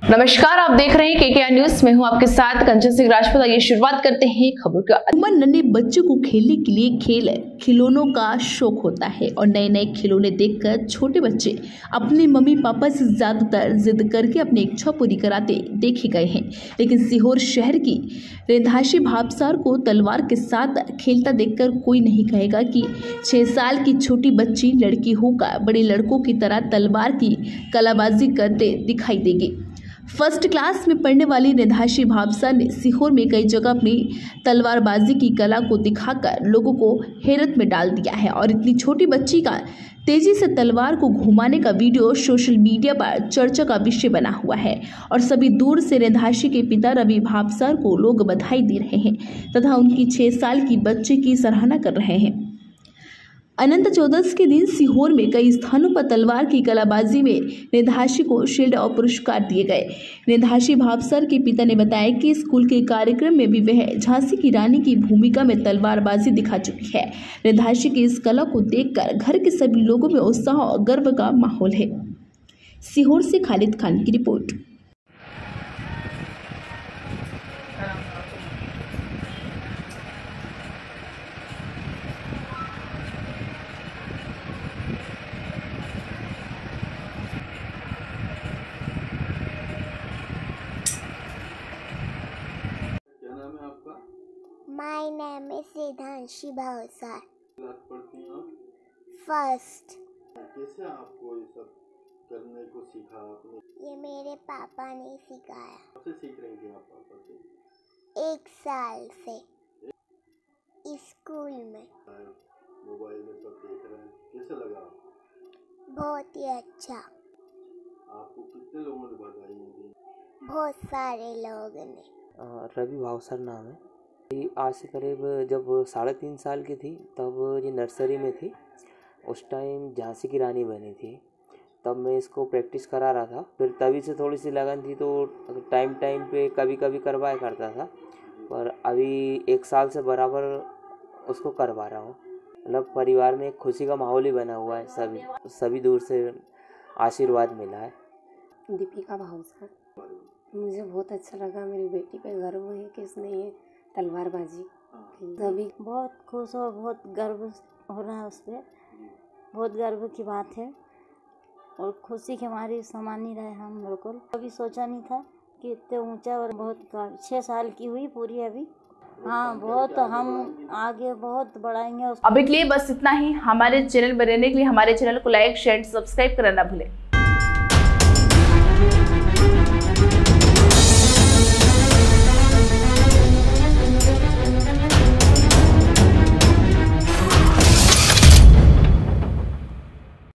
नमस्कार, आप देख रहे हैं केकेआर न्यूज में हूं आपके साथ कंचन सिंह राजपूत। आइए शुरुआत करते हैं खबरों का। उमर नन्हे बच्चों को खेलने के लिए खिलौनों का शौक होता है और नए नए खिलौने देखकर छोटे बच्चे अपने मम्मी पापा से ज्यादातर जिद करके अपनी इच्छा पूरी कराते देखे गए हैं। लेकिन सीहोर शहर की रिंधाशी भावसार को तलवार के साथ खेलता देखकर कोई नहीं कहेगा कि 6 साल की छोटी बच्ची लड़की होकर बड़े लड़कों की तरह तलवार की कलाबाजी करते दिखाई देगी। फर्स्ट क्लास में पढ़ने वाली रिंधाशी भावसार ने सीहोर में कई जगह अपनी तलवारबाजी की कला को दिखाकर लोगों को हैरत में डाल दिया है और इतनी छोटी बच्ची का तेजी से तलवार को घुमाने का वीडियो सोशल मीडिया पर चर्चा का विषय बना हुआ है और सभी दूर से रिंधाशी के पिता रवि भावसार को लोग बधाई दे रहे हैं तथा उनकी 6 साल की बच्चे की सराहना कर रहे हैं। अनंत चौदस के दिन सीहोर में कई स्थानों पर तलवार की कलाबाजी में रिंधाशी को शील्ड और पुरस्कार दिए गए। रिंधाशी भावसार के पिता ने बताया कि स्कूल के कार्यक्रम में भी वह झांसी की रानी की भूमिका में तलवारबाजी दिखा चुकी है। रिंधाशी की इस कला को देखकर घर के सभी लोगों में उत्साह और गर्व का माहौल है। सीहोर से खालिद खान की report. My name is Rindhashi Bhavsar. Class पढ़ती हैं आप? फर्स्ट। कैसे आपको ये सब करने को सीखा आपने? ये मेरे पापा ने सिखाया। कब से सीख रही थी आप पापा से? 1 साल से स्कूल में। मोबाइल में सब देख रहे हैं, कैसे लगा? बहुत ही अच्छा। आपको कितने लोगों ने बधाई दी? बहुत सारे लोगों ने। रवि भावसार नाम है। आज से करीब जब 3.5 साल की थी तब ये नर्सरी में थी। उस टाइम झांसी की रानी बनी थी, तब मैं इसको प्रैक्टिस करा रहा था। फिर तभी से थोड़ी सी लगन थी तो टाइम पे कभी कभी करवाया करता था, पर अभी 1 साल से बराबर उसको करवा रहा हूँ। मतलब परिवार में एक खुशी का माहौल ही बना हुआ है, सभी दूर से आशीर्वाद मिला है। दीपिका भावसार, मुझे बहुत अच्छा लगा। मेरी बेटी पे गर्व है कि इसने ये तलवारबाजी की। सभी बहुत खुश और बहुत गर्व हो रहा है उस पर। बहुत गर्व की बात है और खुशी के हमारी समान ही रहे हम बिल्कुल। कभी सोचा नहीं था कि इतने ऊंचा और बहुत 6 साल की हुई पूरी अभी। हाँ, बहुत हम आगे बहुत बढ़ाएंगे। अभी के लिए बस इतना ही। हमारे चैनल पर रहने के लिए हमारे चैनल को लाइक शेयर सब्सक्राइब करना ना भूलें।